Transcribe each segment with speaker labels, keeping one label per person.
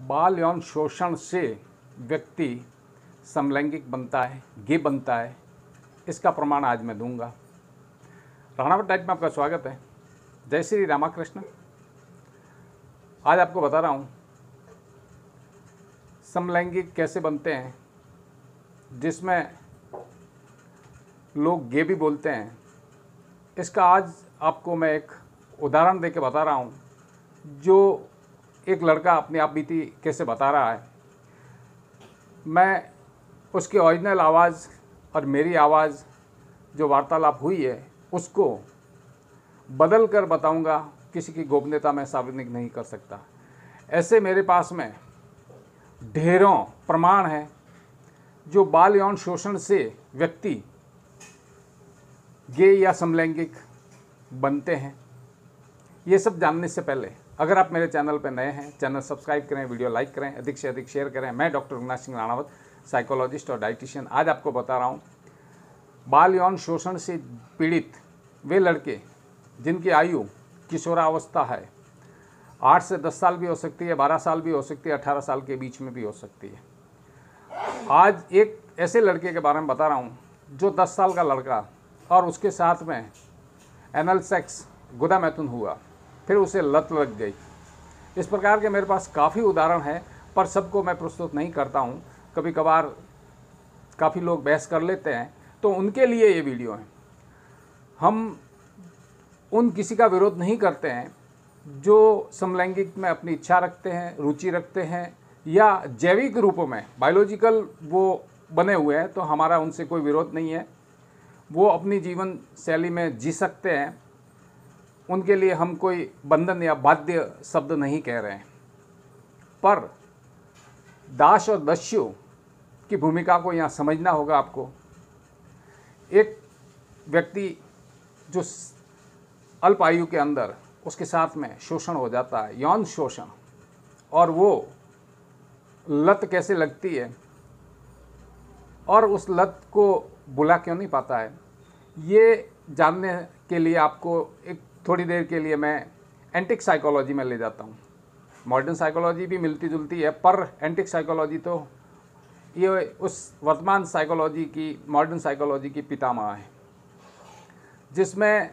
Speaker 1: बाल यौन शोषण से व्यक्ति समलैंगिक बनता है, गे बनता है, इसका प्रमाण आज मैं दूंगा। राणावत टाइप में आपका स्वागत है। जय श्री रामाकृष्ण। आज आपको बता रहा हूँ समलैंगिक कैसे बनते हैं, जिसमें लोग गे भी बोलते हैं। इसका आज आपको मैं एक उदाहरण देके बता रहा हूँ, जो एक लड़का अपनी आप बीती कैसे बता रहा है। मैं उसकी ओरिजिनल आवाज़ और मेरी आवाज़ जो वार्तालाप हुई है उसको बदल कर बताऊँगा। किसी की गोपनीयता मैं सार्वजनिक नहीं कर सकता। ऐसे मेरे पास में ढेरों प्रमाण हैं जो बाल यौन शोषण से व्यक्ति गे या समलैंगिक बनते हैं। ये सब जानने से पहले अगर आप मेरे चैनल पर नए हैं, चैनल सब्सक्राइब करें, वीडियो लाइक करें, अधिक से अधिक शेयर करें। मैं डॉक्टर रघुनाथ सिंह राणावत, साइकोलॉजिस्ट और डाइटिशियन। आज आपको बता रहा हूँ बाल यौन शोषण से पीड़ित वे लड़के जिनकी आयु किशोरावस्था है, 8 से 10 साल भी हो सकती है, 12 साल भी हो सकती है, 18 साल के बीच में भी हो सकती है। आज एक ऐसे लड़के के बारे में बता रहा हूँ जो 10 साल का लड़का और उसके साथ में एनल सेक्स गुदा मैथुन हुआ, फिर उसे लत लग गई। इस प्रकार के मेरे पास काफ़ी उदाहरण हैं, पर सबको मैं प्रस्तुत नहीं करता हूँ। कभी कभार काफ़ी लोग बहस कर लेते हैं, तो उनके लिए ये वीडियो है। हम उन किसी का विरोध नहीं करते हैं जो समलैंगिक में अपनी इच्छा रखते हैं, रुचि रखते हैं, या जैविक रूपों में बायोलॉजिकल वो बने हुए हैं, तो हमारा उनसे कोई विरोध नहीं है। वो अपनी जीवन शैली में जी सकते हैं, उनके लिए हम कोई बंधन या बाध्य शब्द नहीं कह रहे हैं। पर दास और दस्यु की भूमिका को यहाँ समझना होगा आपको। एक व्यक्ति जो अल्प आयु के अंदर उसके साथ में शोषण हो जाता है, यौन शोषण, और वो लत कैसे लगती है और उस लत को बुला क्यों नहीं पाता है, ये जानने के लिए आपको एक थोड़ी देर के लिए मैं एंटिक साइकोलॉजी में ले जाता हूँ। मॉडर्न साइकोलॉजी भी मिलती जुलती है, पर एंटिक साइकोलॉजी तो ये उस वर्तमान साइकोलॉजी की, मॉडर्न साइकोलॉजी की पितामह है, जिसमें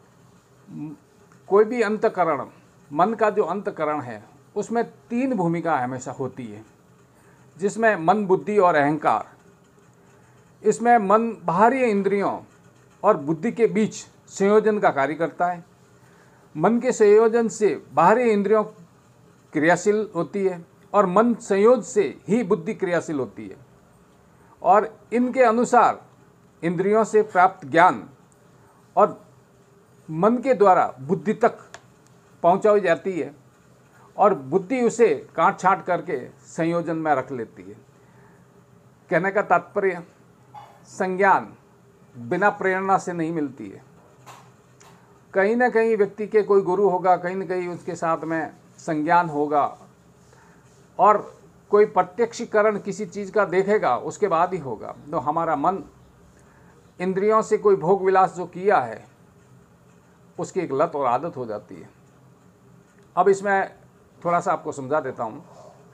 Speaker 1: कोई भी अंतकरण, मन का जो अंतकरण है, उसमें 3 भूमिका हमेशा होती है, जिसमें मन, बुद्धि और अहंकार। इसमें मन बाहरी इंद्रियों और बुद्धि के बीच संयोजन का कार्य करता है। मन के संयोजन से बाहरी इंद्रियों क्रियाशील होती है और मन संयोज से ही बुद्धि क्रियाशील होती है, और इनके अनुसार इंद्रियों से प्राप्त ज्ञान और मन के द्वारा बुद्धि तक पहुंचाई जाती है, और बुद्धि उसे काट छांट करके संयोजन में रख लेती है। कहने का तात्पर्य, संज्ञान बिना प्रेरणा से नहीं मिलती है। कहीं ना कहीं व्यक्ति के कोई गुरु होगा, कहीं ना कहीं उसके साथ में संज्ञान होगा, और कोई प्रत्यक्षीकरण किसी चीज़ का देखेगा, उसके बाद ही होगा। तो हमारा मन इंद्रियों से कोई भोग विलास जो किया है, उसकी एक लत और आदत हो जाती है। अब इसमें थोड़ा सा आपको समझा देता हूँ।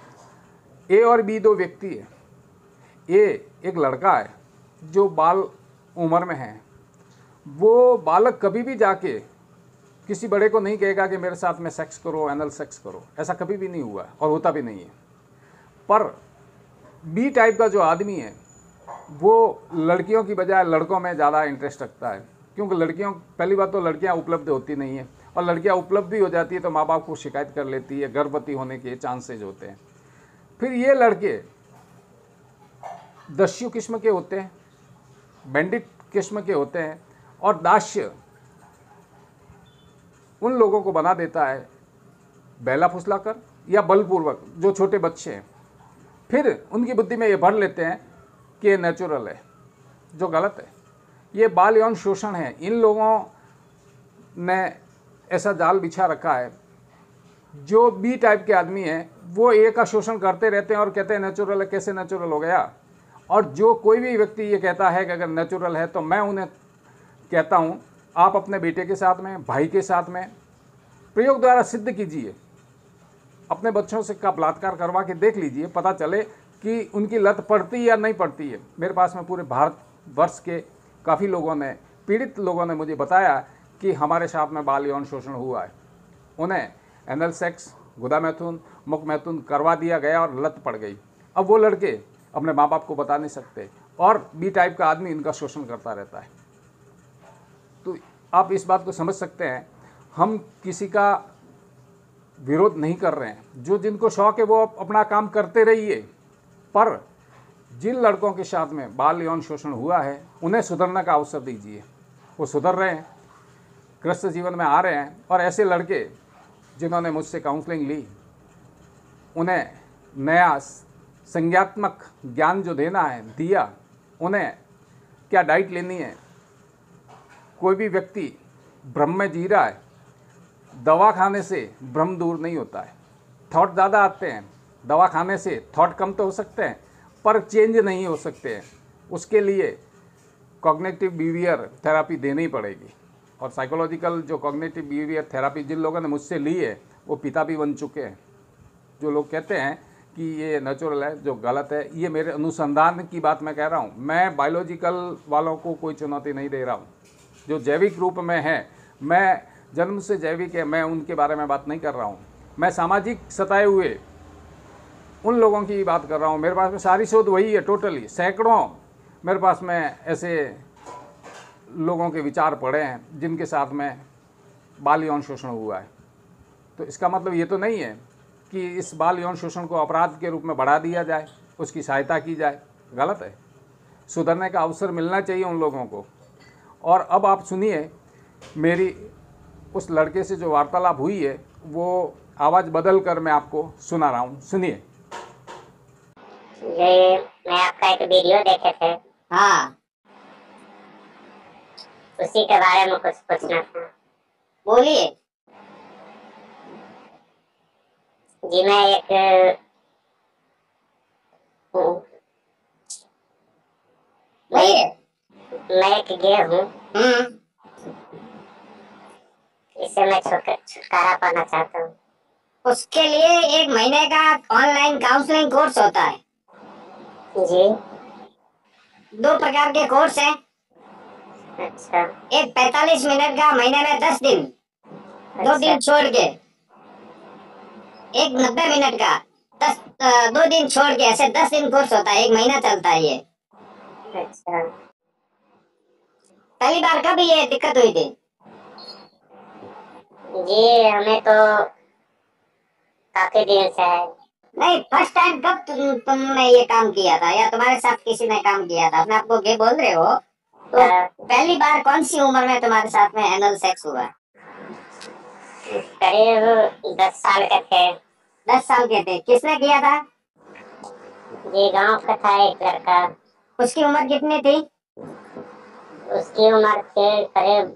Speaker 1: ए और बी 2 व्यक्ति है। ए एक लड़का है जो बाल उम्र में है। वो बालक कभी भी जाके किसी बड़े को नहीं कहेगा कि मेरे साथ में सेक्स करो, एनल सेक्स करो। ऐसा कभी भी नहीं हुआ और होता भी नहीं है। पर बी टाइप का जो आदमी है, वो लड़कियों की बजाय लड़कों में ज़्यादा इंटरेस्ट रखता है, क्योंकि लड़कियों, पहली बात तो लड़कियां उपलब्ध होती नहीं है, और लड़कियां उपलब्ध भी हो जाती है तो माँ बाप को शिकायत कर लेती है, गर्भवती होने के चांसेज होते हैं। फिर ये लड़के दस्यु किस्म के होते हैं, बैंडिट किस्म के होते हैं, और दास्य उन लोगों को बना देता है बैला फुसलाकर या बलपूर्वक, जो छोटे बच्चे हैं। फिर उनकी बुद्धि में ये भर लेते हैं कि ये नेचुरल है, जो गलत है। ये बाल यौन शोषण है। इन लोगों ने ऐसा जाल बिछा रखा है। जो बी टाइप के आदमी हैं, वो ए का शोषण करते रहते हैं और कहते हैं नेचुरल है। कैसे नेचुरल हो गया? और जो कोई भी व्यक्ति ये कहता है कि अगर नेचुरल है, तो मैं उन्हें कहता हूँ, आप अपने बेटे के साथ में, भाई के साथ में प्रयोग द्वारा सिद्ध कीजिए अपने बच्चों से का बलात्कार करवा के देख लीजिए, पता चले कि उनकी लत पड़ती या नहीं पड़ती है। मेरे पास में पूरे भारतवर्ष के काफ़ी लोगों ने, पीड़ित लोगों ने मुझे बताया कि हमारे साथ में बाल यौन शोषण हुआ है, उन्हें एनल सेक्स, गुदा मैथुन, मुख मैथुन करवा दिया गया और लत पड़ गई। अब वो लड़के अपने माँ बाप को बता नहीं सकते और बी टाइप का आदमी इनका शोषण करता रहता है। तो आप इस बात को समझ सकते हैं, हम किसी का विरोध नहीं कर रहे हैं। जो जिनको शौक है वो अपना काम करते रहिए, पर जिन लड़कों के साथ में बाल यौन शोषण हुआ है उन्हें सुधरने का अवसर दीजिए। वो सुधर रहे हैं, गृहस्थ जीवन में आ रहे हैं, और ऐसे लड़के जिन्होंने मुझसे काउंसलिंग ली उन्हें नया संज्ञात्मक ज्ञान जो देना है दिया। उन्हें क्या डाइट लेनी है। कोई भी व्यक्ति भ्रम में जी रहा है, दवा खाने से भ्रम दूर नहीं होता है। थॉट ज़्यादा आते हैं, दवा खाने से थॉट कम तो हो सकते हैं पर चेंज नहीं हो सकते हैं। उसके लिए कॉग्निटिव बिहेवियर थेरापी देनी पड़ेगी। और साइकोलॉजिकल जो कॉग्निटिव बिहेवियर थेरापी जिन लोगों ने मुझसे ली है वो पिता भी बन चुके हैं। जो लोग कहते हैं कि ये नेचुरल है, जो गलत है, ये मेरे अनुसंधान की बात मैं कह रहा हूँ। मैं बायोलॉजिकल वालों को कोई चुनौती नहीं दे रहा हूँ। जो जैविक रूप में है, मैं जन्म से जैविक है, मैं उनके बारे में बात नहीं कर रहा हूँ। मैं सामाजिक सताए हुए उन लोगों की बात कर रहा हूँ। मेरे पास में सारी शोध वही है, टोटली सैकड़ों मेरे पास में ऐसे लोगों के विचार पड़े हैं जिनके साथ में बाल यौन शोषण हुआ है। तो इसका मतलब ये तो नहीं है कि इस बाल यौन शोषण को अपराध के रूप में बढ़ा दिया जाए, उसकी सहायता की जाए। गलत है। सुधरने का अवसर मिलना चाहिए उन लोगों को। और अब आप सुनिए, मेरी उस लड़के से जो वार्तालाप हुई है वो आवाज़ बदल कर मैं आपको सुना रहा हूँ, सुनिए।
Speaker 2: ये मैं आपका एक वीडियो देखे थे।
Speaker 3: हाँ,
Speaker 2: उसी के बारे में कुछ पूछना था।
Speaker 3: बोलिए।
Speaker 2: जी मैं एक
Speaker 3: बोलिए।
Speaker 2: मैं एक गे हूँ, इससे मैं छुटकारा पाना चाहता हूँ।
Speaker 3: उसके लिए 1 महीने का ऑनलाइन काउंसलिंग कोर्स होता है।
Speaker 2: जी
Speaker 3: 2 प्रकार के कोर्स हैं।
Speaker 2: अच्छा
Speaker 3: एक 45 मिनट का महीने में 10 दिन, 2 दिन छोड़ के। एक 90 मिनट का 2 दिन छोड़ के, ऐसे 10 दिन कोर्स होता है। 1 महीना चलता है ये।
Speaker 2: अच्छा।
Speaker 3: पहली बार कब ये दिक्कत हुई थी?
Speaker 2: जी हमें तो काफी दिन से है।
Speaker 3: नहीं, फर्स्ट टाइम कब तुमने ये काम किया था, या तुम्हारे साथ किसी ने काम किया था? अपने आपको गे बोल रहे हो, तो पहली बार कौन सी उम्र में तुम्हारे साथ में एनल सेक्स हुआ?
Speaker 2: करीब 10 साल के थे।
Speaker 3: 10 साल के थे। किसने किया था?
Speaker 2: जी गांव का था एक लड़का।
Speaker 3: उसकी उम्र कितनी थी?
Speaker 2: उसकी उम्र थी करीब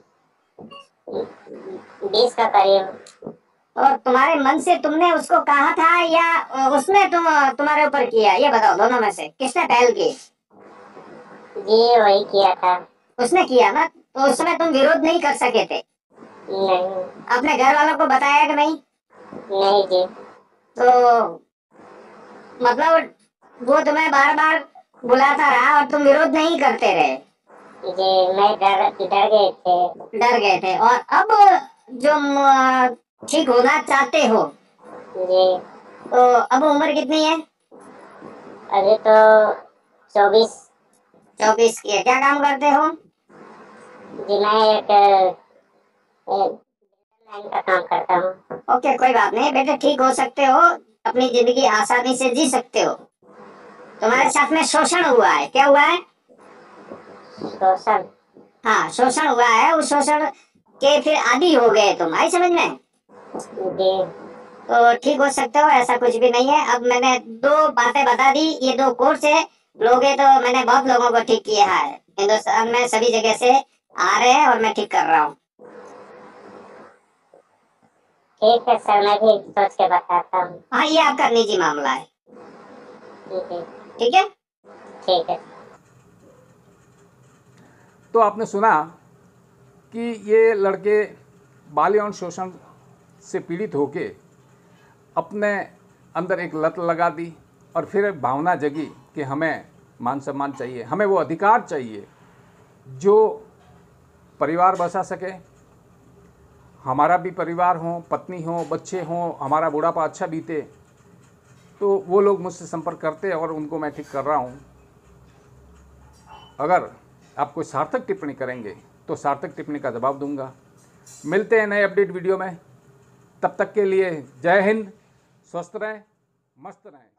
Speaker 2: 20 का करीब।
Speaker 3: और तुम्हारे मन से तुमने उसको कहा था या उसने तुम्हारे ऊपर किया? ये बताओ, दोनों में से किसने पहल की?
Speaker 2: जी वही किया था।
Speaker 3: उसने किया ना, तो उस समय तुम विरोध नहीं कर सके थे?
Speaker 2: नहीं।
Speaker 3: अपने घर वालों को बताया कि नहीं?
Speaker 2: नहीं जी।
Speaker 3: तो मतलब वो तुम्हें बार बार बुलाता रहा और तुम विरोध नहीं करते रहे?
Speaker 2: जी मैं डर गए थे।
Speaker 3: और अब जो ठीक होना चाहते हो,
Speaker 2: जी
Speaker 3: तो अब उम्र कितनी है?
Speaker 2: अभी तो 24
Speaker 3: की है। क्या काम करते हो?
Speaker 2: जी मैं एक लाइन का काम करता हूँ।
Speaker 3: ओके, कोई बात नहीं बेटे, ठीक हो सकते हो, अपनी जिंदगी आसानी से जी सकते हो। तुम्हारे साथ में शोषण हुआ है। क्या हुआ है?
Speaker 2: शोषण।
Speaker 3: हाँ, शोषण हुआ है। उस शोषण के फिर आदी हो गए तुम। आई समझ में?
Speaker 2: जी
Speaker 3: तो ठीक हो सकते हो, ऐसा कुछ भी नहीं है। अब मैंने 2 बातें बता दी, ये 2 कोर्स है। लोगे तो मैंने बहुत लोगों को ठीक किया है हिंदुस्तान में, सभी जगह से आ रहे हैं और मैं ठीक कर रहा हूँ।
Speaker 2: ठीक है सर, मैं भी सोच के बताता हूँ।
Speaker 3: हाँ, ये आपका निजी मामला है। ठीक है।
Speaker 2: ठीक है।
Speaker 1: तो आपने सुना कि ये लड़के बाल यौन शोषण से पीड़ित होके अपने अंदर एक लत लगा दी और फिर एक भावना जगी कि हमें मान सम्मान चाहिए, हमें वो अधिकार चाहिए जो परिवार बसा सके, हमारा भी परिवार हो, पत्नी हो, बच्चे हों, हमारा बुढ़ापा अच्छा बीते। तो वो लोग मुझसे संपर्क करते और उनको मैं ठीक कर रहा हूँ। अगर आप कोई सार्थक टिप्पणी करेंगे तो सार्थक टिप्पणी का जवाब दूंगा। मिलते हैं नए अपडेट वीडियो में, तब तक के लिए जय हिंद, स्वस्थ रहें, मस्त रहें।